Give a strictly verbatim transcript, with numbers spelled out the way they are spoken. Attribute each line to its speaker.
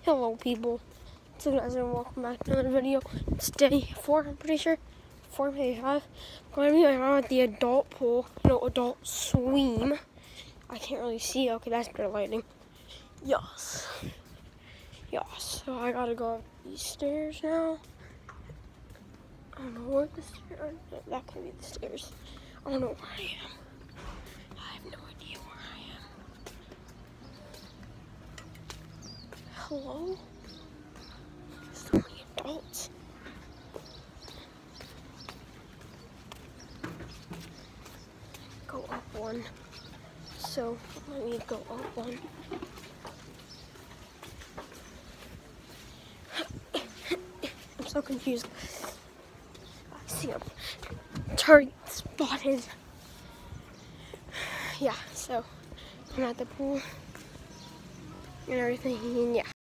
Speaker 1: Hello people, so guys and welcome back to another video. It's day four, I'm pretty sure. four, maybe five. I'm going to be around at the adult pool, you know, adult swim. I can't really see, okay, that's better lighting. Yes. Yes, so I gotta go up these stairs now. I don't know where the stairs are. That could be the stairs. I don't know where I am. I have no idea where I am. Hello? So many adults. Go up one. So let me go up one. I'm so confused. I see a target spotted. Yeah, so I'm at the pool and everything, and yeah.